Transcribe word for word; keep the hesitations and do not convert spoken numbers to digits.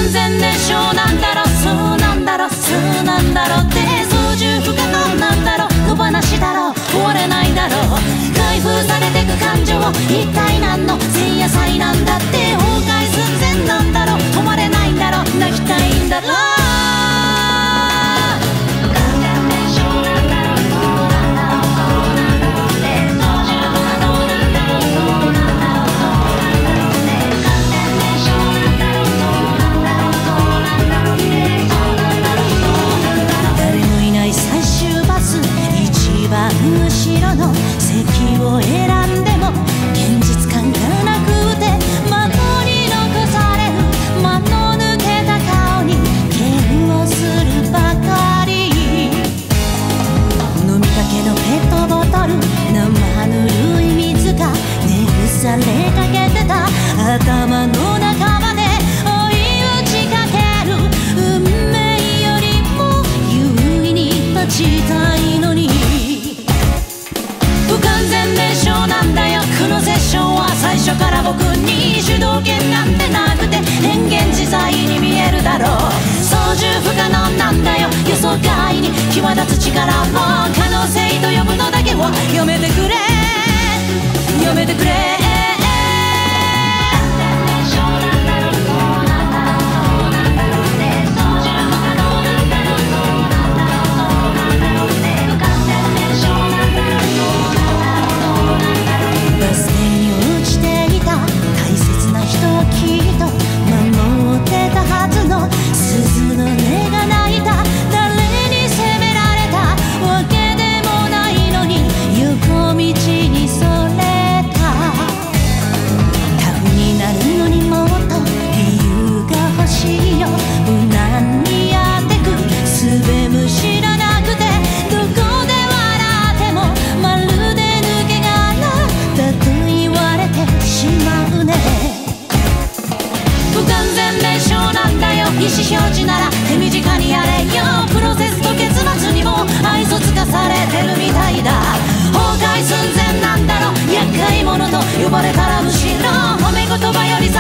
完全燃焼なんだろ、そうなんだろ、そうなんだろって操縦不可能なんだろ、野放しだろ、終われないだろ、開封されてく感情一体何の前夜祭なんだって、崩壊寸前なんだろ、止まれないんだろ、泣きたいんだろ。後ろの席を選んでも現実感がなくて窓に残される間の抜けた顔に嫌悪するばかり。飲みかけのペットボトル生ぬるい水が根腐れかけてた頭の中まで追い打ちかける。運命よりも優位に立ちたいのに不完全燃焼なんだよ、このセッションは最初から僕に主導権なんてなくて変幻自在に見えるだろう。操縦不可能なんだよ、予想外に際立つ力を可能性と呼ぶのだけはやめてくれ、やめてくれ。意思表示なら手短にやれよ、プロセスと結末にも愛想つかされてるみたいだ。崩壊寸前なんだろ、厄介者と呼ばれたらむしろ褒め言葉より